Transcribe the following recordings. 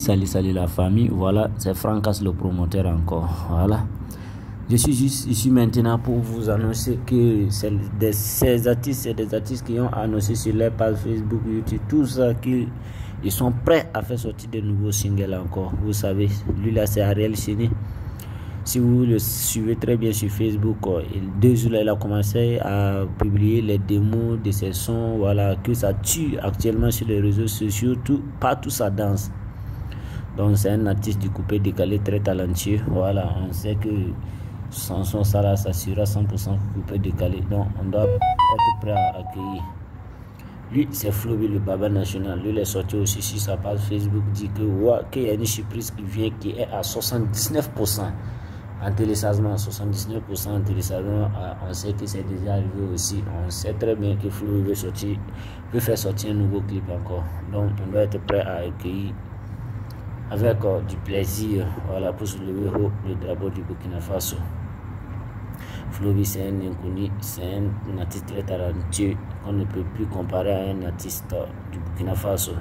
Salut la famille, voilà, c'est Francas le promoteur encore, voilà. Je suis juste ici maintenant pour vous annoncer que ces artistes, c'est des artistes qui ont annoncé sur leur page Facebook, YouTube, tout ça, qu'ils sont prêts à faire sortir de nouveaux singles encore. Vous savez, lui là c'est Ariel Chéni. Si vous le suivez très bien sur Facebook, 2 jours là, il a commencé à publier les démos de ses sons, voilà, que ça tue actuellement sur les réseaux sociaux, partout ça danse. Donc c'est un artiste du coupé décalé très talentueux. Voilà, on sait que son son ça là, ça sera 100% coupé décalé. Donc on doit être prêt à accueillir. Lui c'est Floby le Baba National. Lui il est sorti aussi sur sa page Facebook, dit que qu'il y a une surprise qui vient qui est à 79% en téléchargement. 79% en téléchargement. On sait que c'est déjà arrivé aussi. On sait très bien que Floby veut faire sortir un nouveau clip encore. Donc on doit être prêt à accueillir avec du plaisir, voilà, pour soulever le drapeau du Burkina Faso. Floby c'est un inconnu, c'est un artiste très talentueux qu'on ne peut plus comparer à un artiste du Burkina Faso.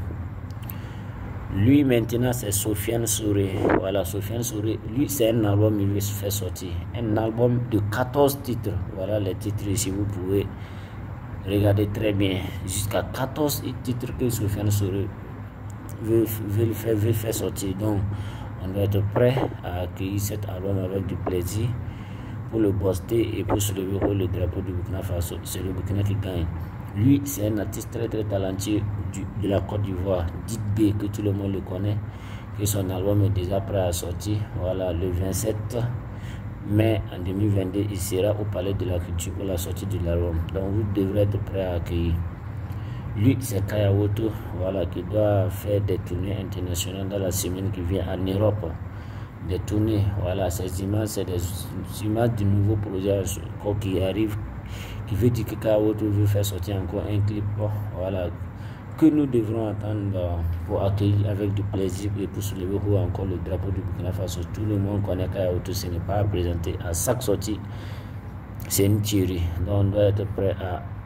Lui maintenant c'est Sofiane Souré. Voilà, Sofiane Souré, lui c'est un album il veut se faire sortir, un album de 14 titres. Voilà les titres si vous pouvez regarder très bien, jusqu'à 14 titres que Sofiane Souré veut faire sortir. Donc on doit être prêt à accueillir cet album avec du plaisir pour le booster et pour soulever le drapeau du Burkina Faso. C'est le Burkina qui gagne. Lui c'est un artiste très talentueux de la Côte d'Ivoire, Dit B, que tout le monde le connaît, que son album est déjà prêt à sortir. Voilà, le 27 mai en 2022 il sera au Palais de la Culture pour la sortie de l'album. Donc vous devrez être prêt à accueillir. Lui c'est Kaya Woto, voilà, qui doit faire des tournées internationales dans la semaine qui vient en Europe. Des tournées, voilà, ces images c'est des images du nouveau projet qui arrive, qui veut dire que Kaya Woto veut faire sortir encore un clip, voilà, que nous devrons attendre pour accueillir avec du plaisir et pour soulever encore le drapeau du Burkina Faso. Tout le monde connaît Kaya Woto, ce n'est pas à présenter à chaque sortie, c'est une tuerie. Donc on doit être prêt à